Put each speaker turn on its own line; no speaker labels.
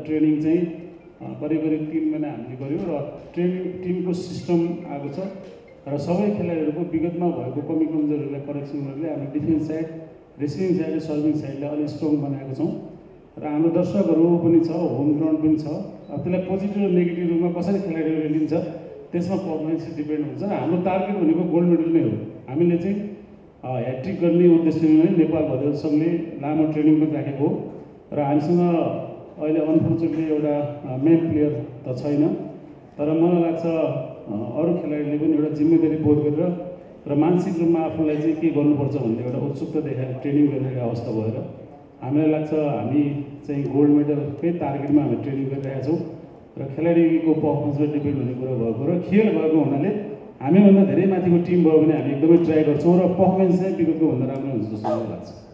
Training चाहिँ करिब 3 महिना हामीले गर्यौँ र ट्रेनिङ टिमको सिस्टम आएको छ र सबै खेलाडीहरूको विगतमा भएको कमी कमजोरीहरूलाई करेक्सन गरेर हामी डिफेन्स साइड, रेसिलिङ साइड र सर्भिङ साइडलाई अलिक स्ट्रङ बनाएको छौँ र हाम्रो दर्शकहरू पनि छ, होम ग्राउन्ड पनि छ। त्यसलाई पोजिटिभ र नेगेटिभ रूपमा कसरी खेलाडीहरूले लिन्छ त्यसमा पर्फर्मेन्स डिपेन्ड हुन्छ। हाम्रो टार्गेट भनेको गोल्ड मेडल नै हो। हामीले चाहिँ ह्याट्रिक गर्ने उद्देश्यले नै नेपाल भलिबल सङ्घले लामो ट्रेनिङ पनि राखेको हो र हामीसँग अहिले अनफर्चुनेटली एउटा मेन प्लेयर त छैन, तर मलाई लाग्छ अरू खेलाडीले पनि एउटा जिम्मेदारी बोध गरेर र मानसिक रूपमा आफूलाई चाहिँ के गर्नुपर्छ भन्ने एउटा उत्सुकता देखाएर ट्रेनिङ गरिरहेको अवस्था भएर हामीलाई लाग्छ हामी चाहिँ गोल्ड मेडलकै टार्गेटमा हामी ट्रेनिङ गरिरहेका छौँ र खेलाडीको पर्फर्मेन्समा डिपेन्ड हुने कुरा भएको र खेल भएको हुनाले हामीभन्दा धेरै माथिको टिम भयो भने हामी एकदमै ट्राई गर्छौँ र पर्फर्मेन्स चाहिँ विगतको भन्दा राम्रो हुन्छ जस्तो मलाई लाग्छ।